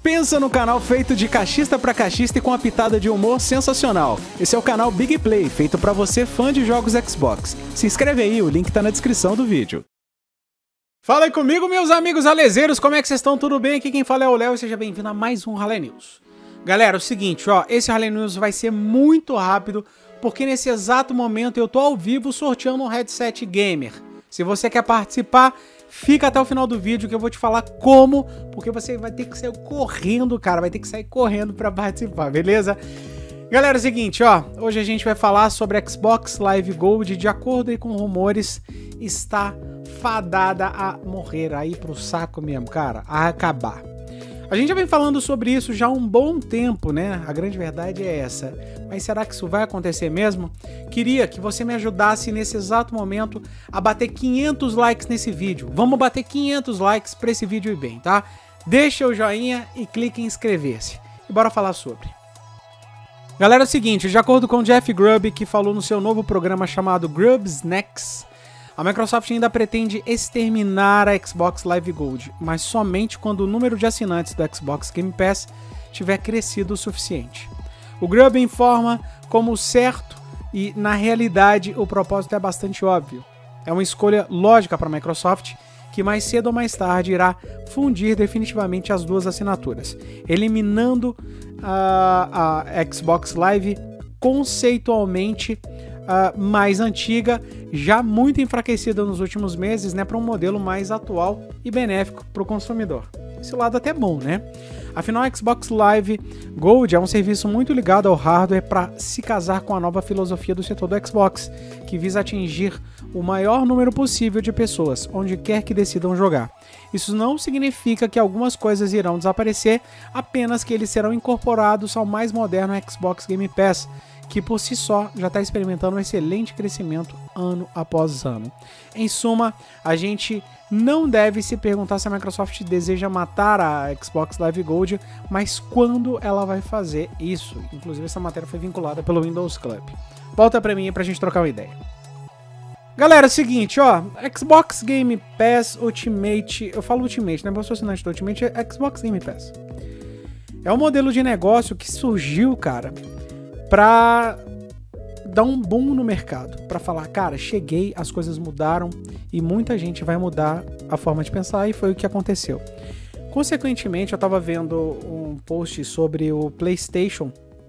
Pensa no canal feito de cachista pra cachista e com uma pitada de humor sensacional. Esse é o canal Big Play, feito pra você fã de jogos Xbox. Se inscreve aí, o link tá na descrição do vídeo. Fala aí comigo, meus amigos ralezeiros, como é que vocês estão? Tudo bem? Aqui quem fala é o Léo e seja bem-vindo a mais um Rale News. Galera, é o seguinte, ó, esse Rale News vai ser muito rápido, porque nesse exato momento eu tô ao vivo sorteando um headset gamer. Se você quer participar, fica até o final do vídeo que eu vou te falar como, porque você vai ter que sair correndo, cara, vai ter que sair correndo pra participar, beleza? Galera, é o seguinte, ó, hoje a gente vai falar sobre Xbox Live Gold, de acordo com rumores, está fadada a morrer, aí pro saco mesmo, cara, a acabar. A gente já vem falando sobre isso já há um bom tempo, né? A grande verdade é essa. Mas será que isso vai acontecer mesmo? Queria que você me ajudasse nesse exato momento a bater 500 likes nesse vídeo. Vamos bater 500 likes para esse vídeo ir bem, tá? Deixa o joinha e clique em inscrever-se. E bora falar sobre. Galera, é o seguinte, de acordo com o Jeff Grubb, que falou no seu novo programa chamado Grubb's Next, a Microsoft ainda pretende exterminar a Xbox Live Gold, mas somente quando o número de assinantes do Xbox Game Pass tiver crescido o suficiente. O Grubb informa como certo e, na realidade, o propósito é bastante óbvio. É uma escolha lógica para a Microsoft, que mais cedo ou mais tarde irá fundir definitivamente as duas assinaturas, eliminando a Xbox Live conceitualmente mais antiga, já muito enfraquecida nos últimos meses, né, para um modelo mais atual e benéfico para o consumidor. Esse lado até é bom, né? Afinal, a Xbox Live Gold é um serviço muito ligado ao hardware para se casar com a nova filosofia do setor do Xbox, que visa atingir o maior número possível de pessoas, onde quer que decidam jogar. Isso não significa que algumas coisas irão desaparecer, apenas que eles serão incorporados ao mais moderno Xbox Game Pass, que por si só já está experimentando um excelente crescimento ano após ano. Em suma, a gente não deve se perguntar se a Microsoft deseja matar a Xbox Live Gold, mas quando ela vai fazer isso. Inclusive essa matéria foi vinculada pelo Windows Club. Volta pra mim pra gente trocar uma ideia. Galera, é o seguinte, ó, Xbox Game Pass Ultimate, eu falo Ultimate, né, mas sou assinante do Ultimate, é Xbox Game Pass. É um modelo de negócio que surgiu, cara, pra dar um boom no mercado, pra falar, cara, cheguei, as coisas mudaram e muita gente vai mudar a forma de pensar, e foi o que aconteceu. Consequentemente, eu tava vendo um post sobre o PlayStation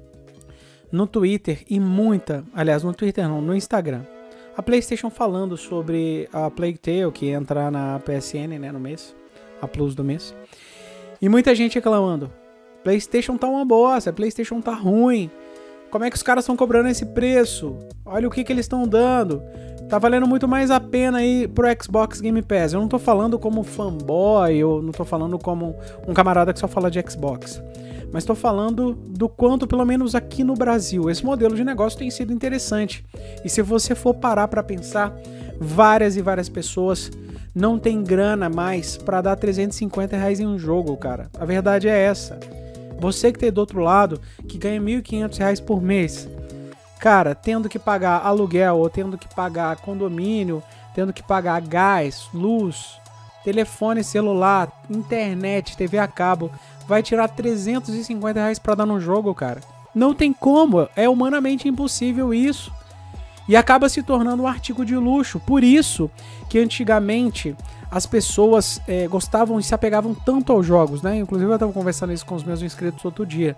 no Twitter e aliás, no Twitter não, no Instagram. A PlayStation falando sobre a Plague Tale, que entra na PSN, né, no mês, a Plus do mês. E muita gente reclamando, PlayStation tá uma bosta, PlayStation tá ruim. Como é que os caras estão cobrando esse preço? Olha o que eles estão dando. Tá valendo muito mais a pena aí pro Xbox Game Pass. Eu não tô falando como fanboy, eu não tô falando como um camarada que só fala de Xbox. Mas tô falando do quanto, pelo menos aqui no Brasil, esse modelo de negócio tem sido interessante. E se você for parar pra pensar, várias e várias pessoas não tem grana mais pra dar R$350 em um jogo, cara. A verdade é essa. Você que tem do outro lado, que ganha R$1.500 por mês, cara, tendo que pagar aluguel, ou tendo que pagar condomínio, tendo que pagar gás, luz, telefone celular, internet, TV a cabo, vai tirar R$350 pra dar no jogo, cara. Não tem como, é humanamente impossível isso. E acaba se tornando um artigo de luxo. Por isso que antigamente as pessoas gostavam e se apegavam tanto aos jogos, né? Inclusive eu estava conversando isso com os meus inscritos outro dia.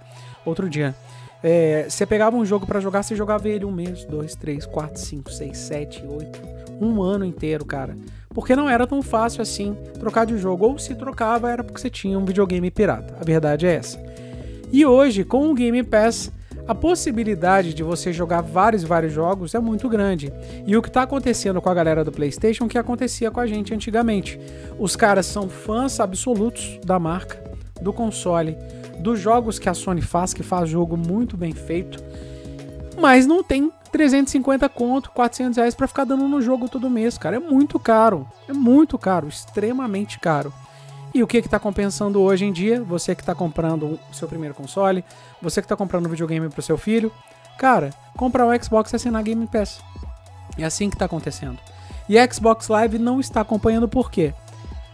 Você pegava um jogo pra jogar, você jogava ele 1 mês, 2, 3, 4, 5, 6, 7, 8, um ano inteiro, cara. Porque não era tão fácil assim trocar de jogo. Ou se trocava era porque você tinha um videogame pirata. A verdade é essa. E hoje, com o Game Pass, a possibilidade de você jogar vários jogos é muito grande. E o que está acontecendo com a galera do PlayStation é o que acontecia com a gente antigamente. Os caras são fãs absolutos da marca, do console, dos jogos que a Sony faz, que faz jogo muito bem feito, mas não tem 350 conto, R$400 para ficar dando no jogo todo mês, cara. É muito caro, extremamente caro. E o que está compensando hoje em dia? Você que está comprando o seu primeiro console, você que está comprando um videogame para o seu filho, cara, comprar o Xbox e assinar Game Pass. É assim que está acontecendo. E a Xbox Live não está acompanhando por quê?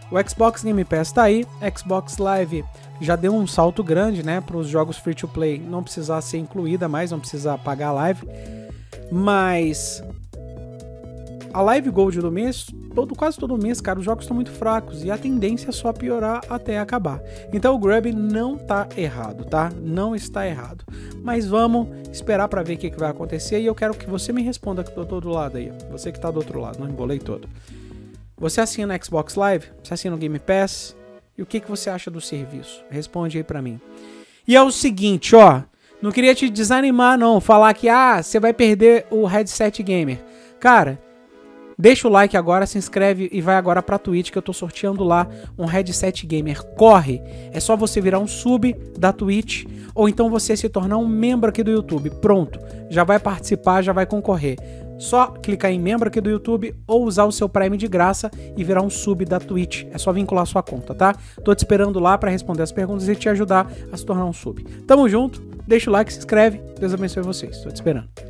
O Xbox Game Pass tá aí, Xbox Live já deu um salto grande, né, para os jogos free to play não precisar ser incluída mais, não precisar pagar a live, mas a Live Gold do mês, quase todo mês, cara, os jogos estão muito fracos e a tendência é só piorar até acabar. Então o Grub não tá errado, tá? Não está errado. Mas vamos esperar para ver o que vai acontecer e eu quero que você me responda que tô do outro lado aí, você que tá do outro lado, não embolei todo. Você assina a Xbox Live? Você assina o Game Pass? E o que você acha do serviço? Responde aí pra mim. E é o seguinte, ó. Não queria te desanimar, não. Falar que, você vai perder o headset gamer. Cara, deixa o like agora, se inscreve e vai agora pra Twitch que eu tô sorteando lá um headset gamer. Corre! É só você virar um sub da Twitch ou então você se tornar um membro aqui do YouTube. Pronto. Já vai participar, já vai concorrer. Só clicar em membro aqui do YouTube ou usar o seu Prime de graça e virar um sub da Twitch. É só vincular sua conta, tá? Tô te esperando lá pra responder as perguntas e te ajudar a se tornar um sub. Tamo junto, deixa o like, se inscreve. Deus abençoe vocês. Tô te esperando.